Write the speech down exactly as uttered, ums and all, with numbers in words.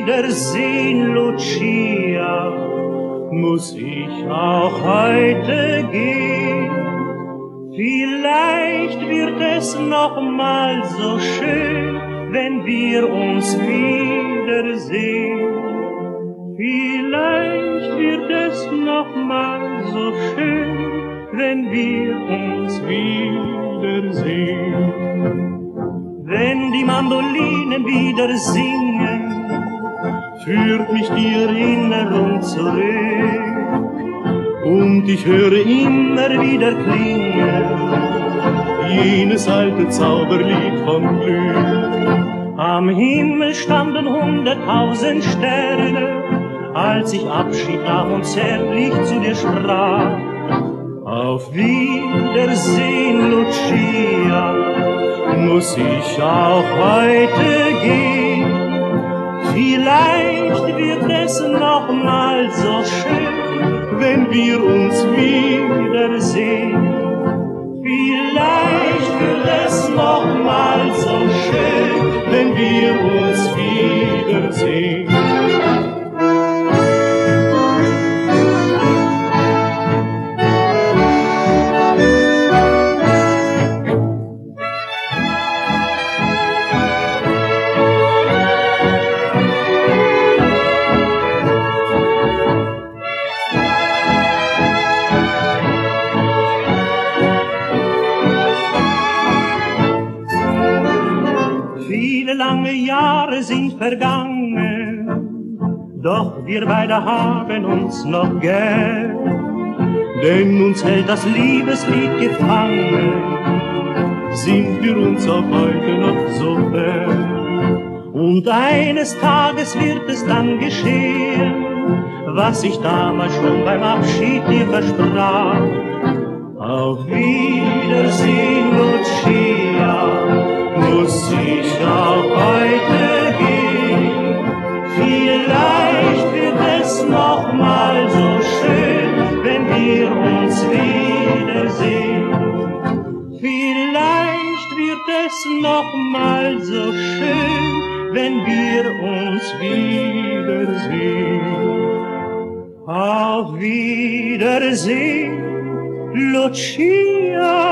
Wiedersehen, Lucia, muss ich auch heute gehen. Vielleicht wird es noch mal so schön, wenn wir uns wiedersehen. Vielleicht wird es noch mal so schön, wenn wir uns wiedersehen. Wenn die Mandolinen wieder singen, führt mich die Erinnerung zurück. Und ich höre immer wieder klingen jenes alte Zauberlied von Glück. Am Himmel standen hunderttausend Sterne, als ich Abschied nahm und zärtlich zu dir sprach. Auf Wiedersehen, Lucia, muss ich auch heute gehen. Vielleicht wird es noch mal so schön, wenn wir uns wiedersehen. Vielleicht wird es noch mal so schön, wenn wir uns wiedersehen. Viele lange Jahre sind vergangen, doch wir beide haben uns noch gern, denn uns hält das Liebeslied gefangen, sind wir uns auch heute noch so fern. Und eines Tages wird es dann geschehen, was ich damals schon beim Abschied dir versprach. Auf Wiedersehen, Lucia, muss ich auch heute gehen. Vielleicht wird es noch mal so schön, wenn wir uns wiedersehen. Vielleicht wird es noch mal so schön, wenn wir uns wiedersehen. Auf Wiedersehen, Lucia.